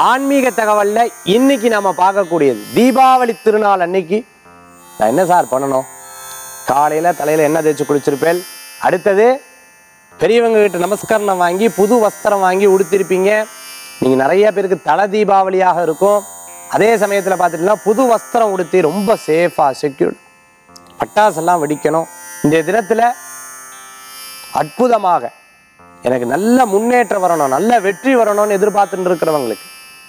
ஆன்மீக தகவல்ல இன்னைக்கு நம்ம பார்க்கக்கூடியது தீபாவளி திருநாள் அன்னைக்கு நான் என்ன சார் பண்ணணும்? காலையில தலையில எண்ணெய் தேய்ச்சி குளிச்சிருப்பேன். அடுத்தது பெரியவங்க கிட்ட நமஸ்காரம் வாங்கி புது வஸ்திரம் வாங்கி உடுத்திருப்பீங்க. நீங்க நிறைய பேருக்கு தலை தீபாவளியாக இருக்கும். அதே சமயத்துல பார்த்துட்டீங்கன்னா புது வஸ்திரம் உடுத்தி ரொம்ப சேஃபா செக்யூர்ட் பட்டாசெல்லாம் வெடிக்கணும். இந்த தினத்துல அற்புதமாக எனக்கு நல்ல முன்னேற்றம் வரணும், நல்ல வெற்றி வரணும்னு எதிர்பார்த்துட்டு இருக்கிறவங்களுக்கு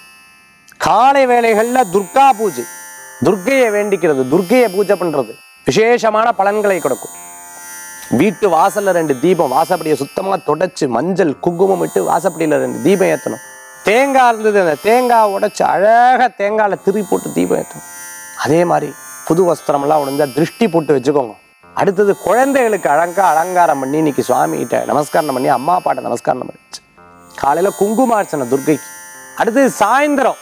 காலை வேளைகள்ல துர்கா பூஜை, துர்க்கையை வேண்டிக்கிறது, துர்க்கையை பூஜை பண்றது விசேஷமான பலன்களை கொடுக்கும். வீட்டு வாசல்ல 2 தீபம், வாசப்படியை சுத்தமா தொடச்சு மஞ்சள் குங்குமம் இட்டு வாசப்படியில 2 தீபம் ஏற்றணும். தேங்காய் இருந்தது, அந்த தேங்காய் உடைச்சு அழகா தேங்காயில திரி போட்டு தீபம் ஏற்றணும். அதே மாதிரி புது வஸ்திரம்லாம் உடைஞ்சா திருஷ்டி போட்டு வச்சுக்கோங்க. அடுத்தது குழந்தைகளுக்கு அலங்காரம் பண்ணி இன்னைக்கு சுவாமி கிட்ட நமஸ்காரம் பண்ணி அம்மா அப்பாட்ட நமஸ்காரம் பண்ணிச்சு. காலையில குங்குமார்ச்சனை துர்க்கைக்கு. அடுத்தது சாயந்தரம்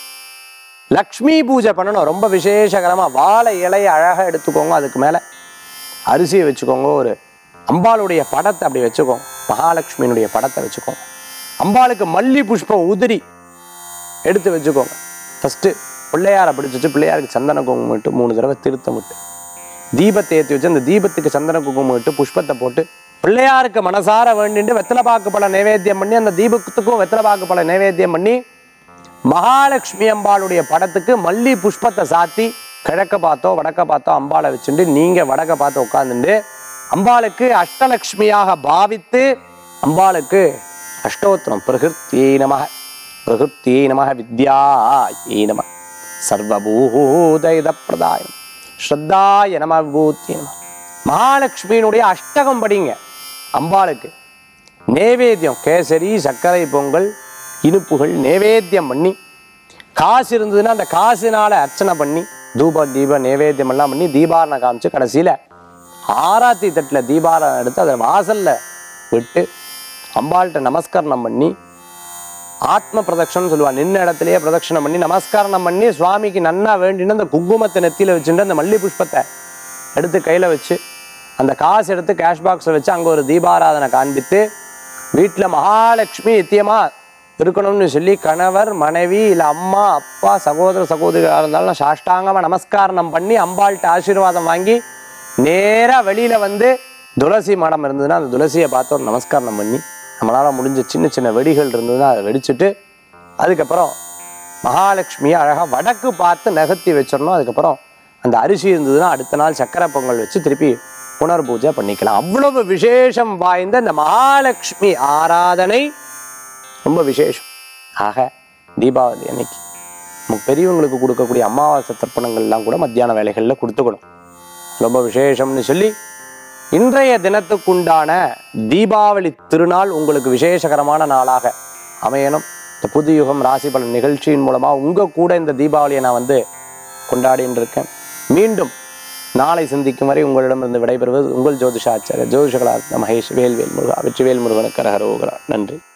லக்ஷ்மி பூஜை பண்ணணும். ரொம்ப விசேஷகரமா வாழை இலையை அழகா எடுத்துக்கோங்க. அதுக்கு மேல அரிசியை வச்சுக்கோங்க. ஒரு அம்பாளுடைய படத்தை அப்படி வச்சுக்கோங்க. மகாலட்சுமியினுடைய படத்தை வச்சுக்கோங்க. அம்பாளுக்கு மல்லி புஷ்பம் உதிரி எடுத்து வச்சுக்கோங்க. ஃபர்ஸ்ட் பிள்ளையாரை பிடிச்சி வச்சு பிள்ளையாருக்கு சந்தன குங்குமம் இட்டு 3 தடவை திருத்தம் விட்டு தீபத்தை ஏற்றி வச்சு அந்த தீபத்துக்கு சந்தன குங்குமம் இட்டு புஷ்பத்தை போட்டு பிள்ளையாருக்கு மனசார வேண்டிட்டு வெத்தலை பாக்கு பழ நைவேத்தியம் பண்ணி அந்த தீபத்துக்கும் வெத்தலை பாக்கு பழ நைவேத்தியம் பண்ணி மகாலட்சுமி அம்பாளுடைய படத்துக்கு மல்லி புஷ்பத்தை சாத்தி கிழக்க பார்த்தோ வடக்க பார்த்தோ அம்பாளை வச்சுட்டு நீங்க வடக்க பார்த்து உட்காந்துட்டு அம்பாளுக்கு அஷ்டலக்ஷ்மியாக பாவித்து அம்பாளுக்கு அஷ்டோத்திரம் பிரகிருத்தியை நமக பிரகிருத்தியை நமக வித்யாயை நமக சர்வபூதயித பிரதாயம் ஸ்ரத்தாய நம விபூதி நம. மகாலட்சுமியினுடைய அஷ்டகம் படிங்க. அம்பாளுக்கு நைவேத்தியம் கேசரி சர்க்கரை பொங்கல் இனிப்புகள் நைவேத்தியம் பண்ணி காசு இருந்ததுன்னா அந்த காசுனால அர்ச்சனை பண்ணி தீப நைவேத்தியம் எல்லாம் பண்ணி தீபாரணம் காமிச்சு கடைசியில ஆராத்தி தட்டுல தீபாரணம் எடுத்து அதை வாசல்ல விட்டு அம்பாள்கிட்ட நமஸ்காரம் பண்ணி ஆத்ம பிரதட்சணம் சொல்லுவாங்க. நின்ன இடத்துலயே பிரதட்சணம் பண்ணி நமஸ்காரம் பண்ணி சுவாமிக்கு நன்னா வேண்டின்னு அந்த குங்குமத்தை நெத்தியில வச்சுட்டு அந்த மல்லி புஷ்பத்தை எடுத்து கையில வச்சு அந்த காசு எடுத்து கேஷ் பாக்ஸ்ல வச்சு அங்க ஒரு தீபாராதனை காண்பித்து வீட்டுல மகாலட்சுமி நித்தியமா இருக்கணும்னு சொல்லி கணவர் மனைவி இல்லை அம்மா அப்பா சகோதர சகோதரிகளாக இருந்தாலும் சாஷ்டாங்கமா நமஸ்காரம் பண்ணி அம்பாள்கிட்ட ஆசீர்வாதம் வாங்கி நேரா வெளியில வந்து துளசி மடம் இருந்ததுன்னா அந்த துளசியை பார்த்து ஒரு நமஸ்காரம் பண்ணி நம்மளால முடிஞ்ச சின்ன சின்ன வெடிகள் இருந்ததுன்னா அதை வெடிச்சுட்டு அதுக்கப்புறம் மகாலட்சுமியை அழகா வடக்கு பார்த்து நகர்த்தி வச்சிடணும். அதுக்கப்புறம் அந்த அரிசி இருந்ததுன்னா அடுத்த நாள் சக்கரை பொங்கல் வச்சு திருப்பி புனர் பூஜை பண்ணிக்கலாம். அவ்வளவு விசேஷம் வாய்ந்த இந்த மகாலட்சுமி ஆராதனை ரொம்ப விசேஷம். ஆக தீபாவளி அன்னைக்கு நமக்கு பெரியவங்களுக்கு கொடுக்கக்கூடிய அமாவாசை தர்ப்பணங்கள்லாம் கூட மத்தியான வேலைகளில் கொடுத்துக்கணும். ரொம்ப விசேஷம்னு சொல்லி இன்றைய தினத்துக்குண்டான தீபாவளி திருநாள் உங்களுக்கு விசேஷகரமான நாளாக அமையணும். இந்த புது யுகம் ராசி பலன் நிகழ்ச்சியின் மூலமா உங்க கூட இந்த தீபாவளியை நான் வந்து கொண்டாடின்னு இருக்கேன். மீண்டும் நாளை சந்திக்கும் வரை உங்களிடமிருந்து விடைபெறுவது உங்கள் ஜோதிஷாச்சாரியர் ஜோதிஷகலா மகேஷ் வேல்வேல் முருகா வெற்றிவேல் முருகனுக்கு அரகரோகரா. நன்றி.